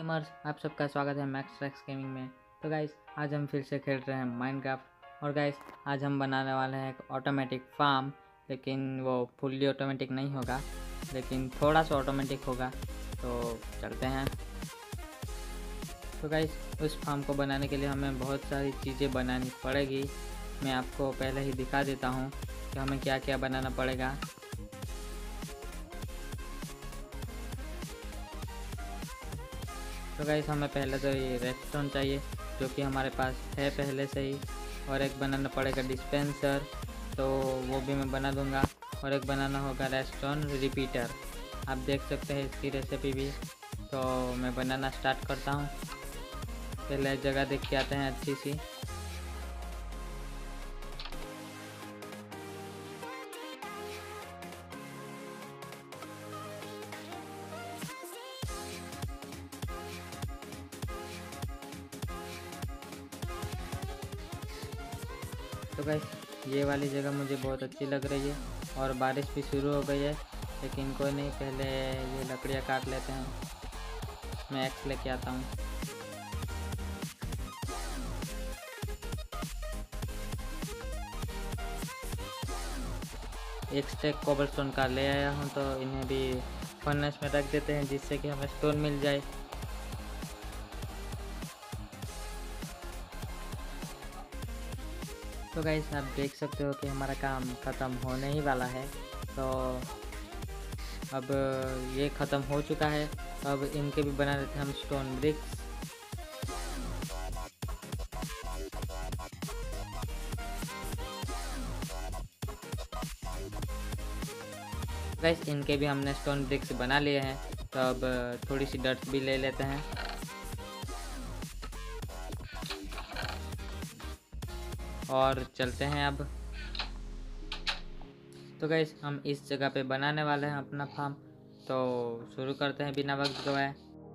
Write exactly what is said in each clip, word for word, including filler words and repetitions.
Gamers, आप सबका स्वागत है मैक्स ट्रैक्स गेमिंग में। तो गाइस, आज हम फिर से खेल रहे हैं माइनक्राफ्ट। और गाइस, आज हम बनाने वाले हैं एक ऑटोमेटिक फार्म, लेकिन वो फुल्ली ऑटोमेटिक नहीं होगा, लेकिन थोड़ा सा ऑटोमेटिक होगा। तो चलते हैं। तो गाइस, उस फार्म को बनाने के लिए हमें बहुत सारी चीज़ें बनानी पड़ेगी। मैं आपको पहले ही दिखा देता हूँ कि हमें क्या क्या बनाना पड़ेगा। तो गाइस, हमें पहले तो ये रेडस्टोन चाहिए, जो कि हमारे पास है पहले से ही। और एक बनाना पड़ेगा डिस्पेंसर, तो वो भी मैं बना दूंगा। और एक बनाना होगा रेडस्टोन रिपीटर। आप देख सकते हैं इसकी रेसिपी भी। तो मैं बनाना स्टार्ट करता हूँ। पहले जगह देख के आते हैं अच्छी सी। तो गाइस, ये वाली जगह मुझे बहुत अच्छी लग रही है और बारिश भी शुरू हो गई है, लेकिन कोई नहीं, पहले ये लकड़ियाँ काट लेते हैं। मैं एक्स लेके आता हूँ। एक स्टेक कोबलस्टोन का ले आया हूँ, तो इन्हें भी फर्नेस में रख देते हैं, जिससे कि हमें स्टोन मिल जाए। तो गाइस, आप देख सकते हो कि हमारा काम ख़त्म होने ही वाला है। तो अब ये ख़त्म हो चुका है, तो अब इनके भी बना देते हैं हम स्टोन ब्रिक्स। गाइस, इनके भी हमने स्टोन ब्रिक्स बना लिए हैं, तो अब थोड़ी सी डर्ट भी ले लेते हैं। और चलते हैं अब। तो गाइस, हम इस जगह पे बनाने वाले हैं अपना फार्म, तो शुरू करते हैं बिना वक्त गवाए।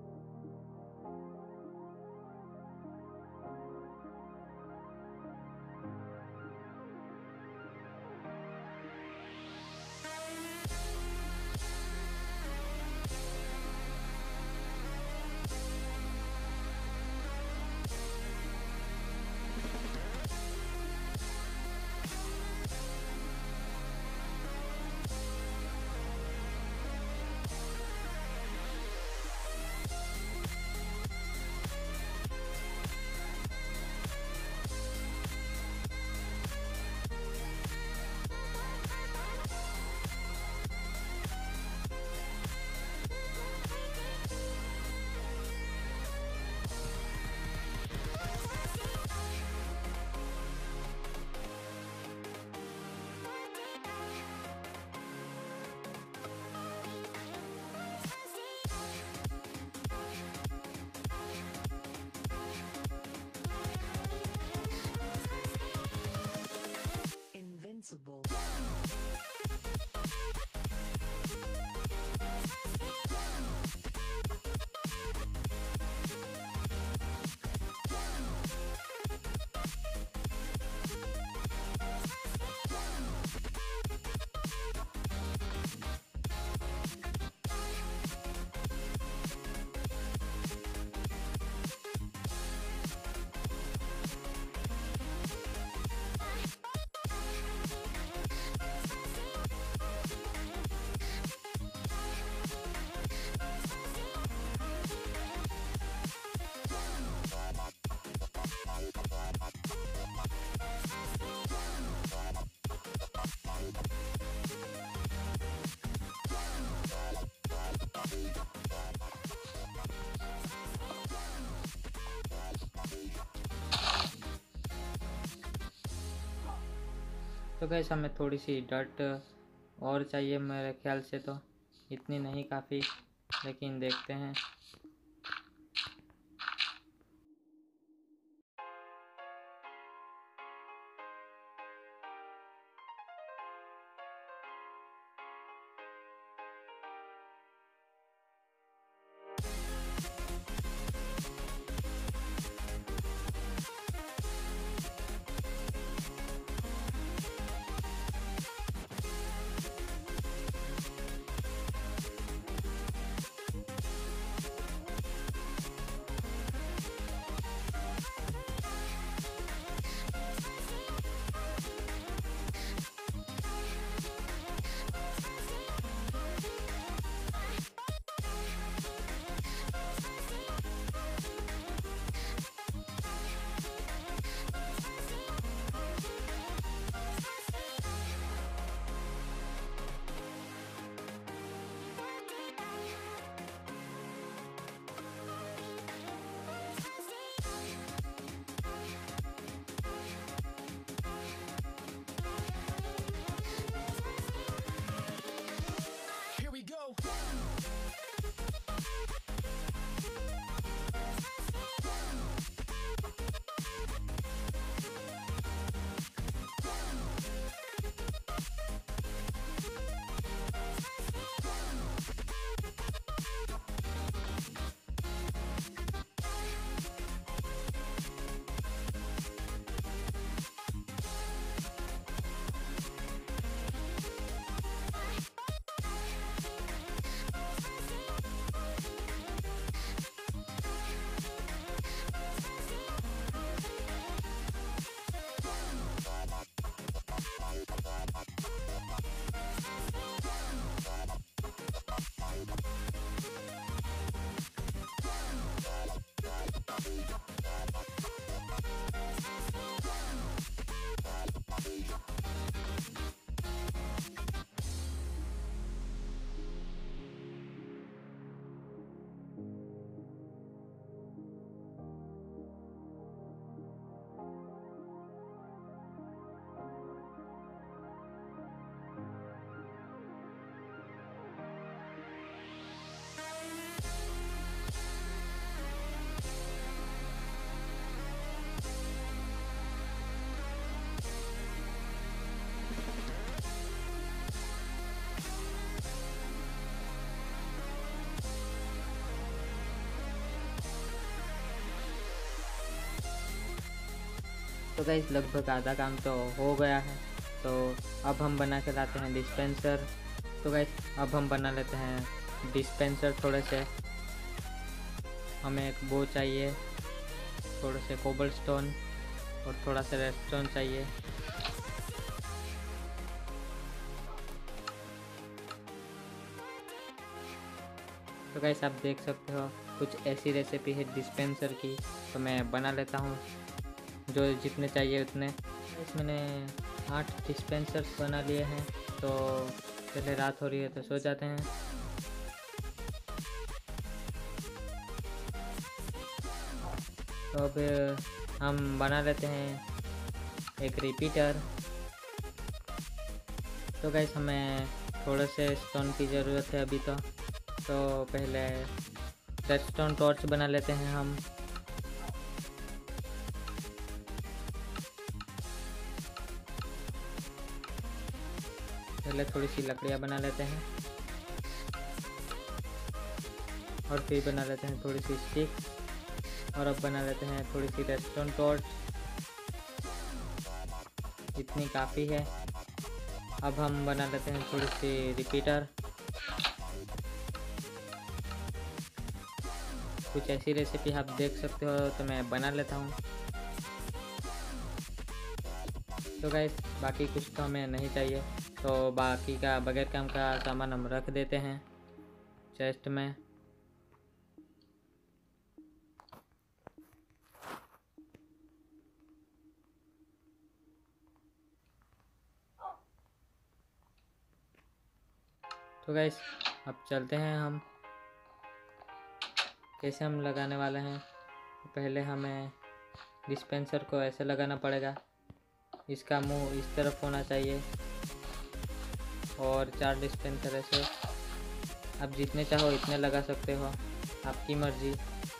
Invincible. तो गैस, हमें थोड़ी सी डर्ट और चाहिए मेरे ख्याल से। तो इतनी नहीं, काफ़ी, लेकिन देखते हैं। तो गाइस लगभग आधा काम तो हो गया है। तो अब हम बना के लाते हैं डिस्पेंसर। तो गाइस अब हम बना लेते हैं डिस्पेंसर। थोड़े से हमें एक बो चाहिए, थोड़े से कोबलस्टोन और थोड़ा सा रेडस्टोन चाहिए। तो गाइस आप देख सकते हो कुछ ऐसी रेसिपी है डिस्पेंसर की, तो मैं बना लेता हूँ जो जितने चाहिए उतने। इस मैंने आठ डिस्पेंसर्स बना लिए हैं। तो पहले रात हो रही है तो सो जाते हैं। तो अब हम बना लेते हैं एक रिपीटर। तो गाइस हमें थोड़े से स्टोन की ज़रूरत है अभी। तो तो पहले रेडस्टोन टॉर्च बना लेते हैं हम। पहले थोड़ी सी लकड़ियाँ बना लेते हैं और फिर बना लेते हैं थोड़ी सी स्टिक और अब बना लेते हैं थोड़ी सी रेडस्टोन टॉर्च। इतनी काफ़ी है। अब हम बना लेते हैं थोड़ी सी रिपीटर। कुछ ऐसी रेसिपी आप देख सकते हो तो मैं बना लेता हूँ। तो गाइस बाकी कुछ तो हमें नहीं चाहिए, तो बाकी का बगैर काम का सामान हम रख देते हैं चेस्ट में। तो गाइस अब चलते हैं हम। कैसे हम लगाने वाले हैं, पहले हमें डिस्पेंसर को ऐसे लगाना पड़ेगा। इसका मुंह इस तरफ होना चाहिए और चार डिस्पेंसर ऐसे। आप जितने चाहो इतने लगा सकते हो, आपकी मर्जी।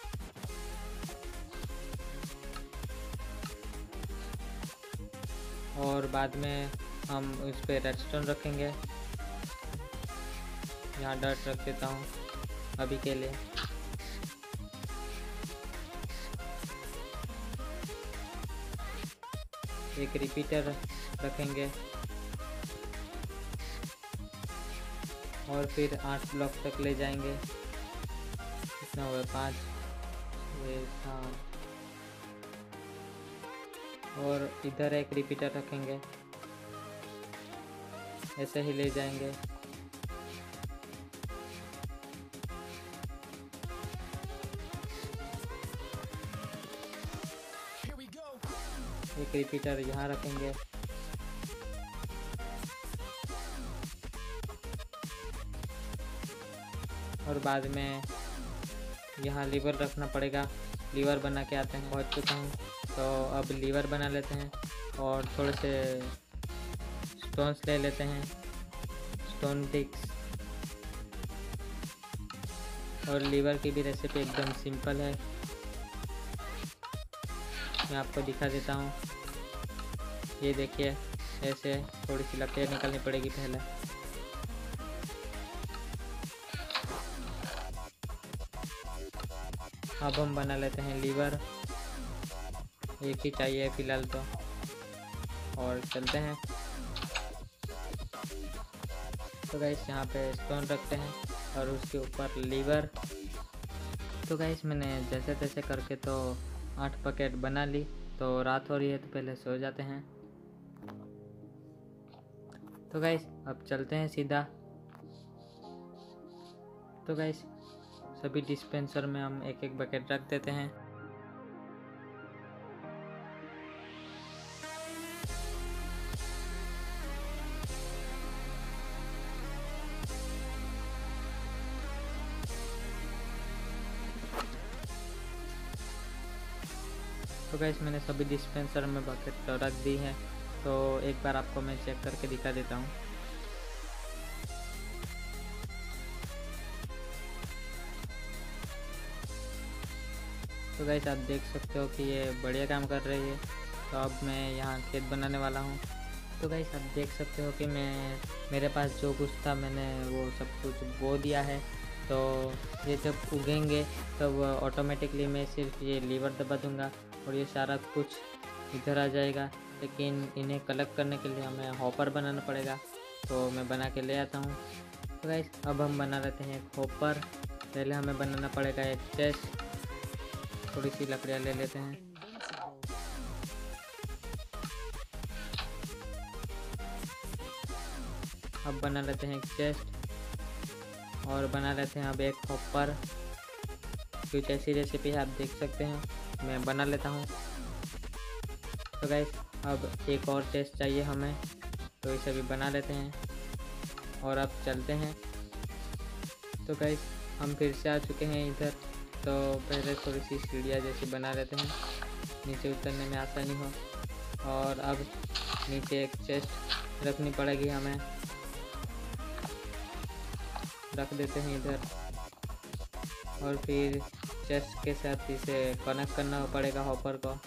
और बाद में हम उस पर रेडस्टोन रखेंगे। यहाँ डर्ट रख देता हूँ अभी के लिए। एक रिपीटर रखेंगे और फिर आठ ब्लॉक तक ले जाएंगे। कितना हुआ, पाँच, छः, सात। और इधर एक रिपीटर रखेंगे, ऐसे ही ले जाएंगे। एक रिपीटर यहाँ रखेंगे और बाद में यहाँ लीवर रखना पड़ेगा। लीवर बना के आते हैं, पहुँच चुका हूँ। तो अब लीवर बना लेते हैं और थोड़े से स्टोन्स ले लेते हैं, स्टोन टिक्स। और लीवर की भी रेसिपी एकदम सिंपल है, मैं आपको दिखा देता हूँ। ये देखिए, ऐसे थोड़ी सी लकड़ियाँ निकालनी पड़ेगी पहले। अब हम बना लेते हैं लीवर, एक ही चाहिए फिलहाल तो, और चलते हैं। तो गाइस यहाँ पे स्टोन रखते हैं और उसके ऊपर लीवर। तो गाइस मैंने जैसे तैसे करके तो आठ पैकेट बना ली। तो रात हो रही है तो पहले सो जाते हैं। तो गाइस अब चलते हैं सीधा। तो गाइस सभी डिस्पेंसर में हम एक एक बकेट रख देते हैं। तो गाइस मैंने सभी डिस्पेंसर में बकेट रख दी है। तो एक बार आपको मैं चेक करके दिखा देता हूँ। तो गाइस आप देख सकते हो कि ये बढ़िया काम कर रही है। तो अब मैं यहाँ खेत बनाने वाला हूँ। तो गाइस आप देख सकते हो कि मैं मेरे पास जो कुछ था मैंने वो सब कुछ बो दिया है। तो ये जब उगेंगे तब ऑटोमेटिकली मैं सिर्फ ये लीवर दबा दूंगा और ये सारा कुछ इधर आ जाएगा। लेकिन इन्हें कलेक्ट करने के लिए हमें हॉपर बनाना पड़ेगा, तो मैं बना के ले आता हूँ। तो गाइस अब हम बना लेते हैं एक हॉपर। पहले हमें बनाना पड़ेगा एक चेस्ट। थोड़ी सी लकड़ियाँ ले लेते हैं। अब बना लेते हैं एक चेस्ट और बना लेते हैं अब एक हॉपर। कुछ ऐसी रेसिपी है, आप देख सकते हैं, मैं बना लेता हूँ। तो गाइस अब एक और चेस्ट चाहिए हमें, तो इसे भी बना लेते हैं और अब चलते हैं। तो गाइस हम फिर से आ चुके हैं इधर। तो पहले थोड़ी सी सीढ़ियाँ जैसी बना लेते हैं, नीचे उतरने में आसानी हो। और अब नीचे एक चेस्ट रखनी पड़ेगी हमें, रख देते हैं इधर। और फिर चेस्ट के साथ इसे कनेक्ट करना पड़ेगा हॉपर को।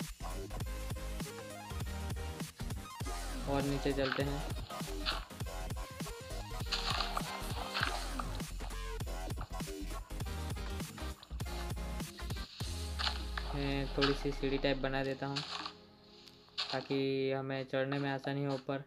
और नीचे चलते हैं। मैं थोड़ी सी सीढ़ी टाइप बना देता हूँ ताकि हमें चढ़ने में आसानी हो ऊपर।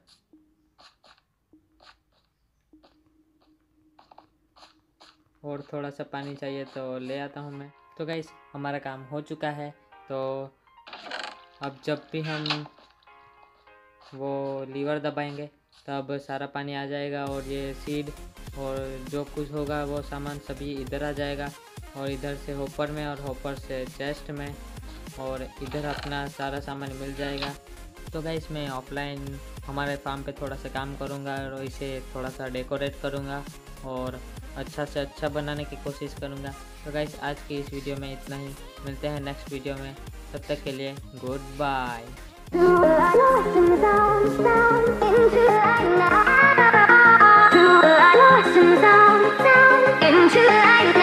और थोड़ा सा पानी चाहिए तो ले आता हूँ मैं। तो गाइस हमारा काम हो चुका है। तो अब जब भी हम वो लीवर दबाएंगे तब सारा पानी आ जाएगा और ये सीड और जो कुछ होगा वो सामान सभी इधर आ जाएगा। और इधर से हॉपर में और हॉपर से चेस्ट में और इधर अपना सारा सामान मिल जाएगा। तो गाइस मैं ऑफलाइन हमारे फार्म पे थोड़ा सा काम करूँगा और इसे थोड़ा सा डेकोरेट करूँगा और अच्छा से अच्छा बनाने की कोशिश करूँगा। तो गाइस आज की इस वीडियो में इतना ही, मिलते हैं नेक्स्ट वीडियो में, तब तक के लिए गुड बाय। into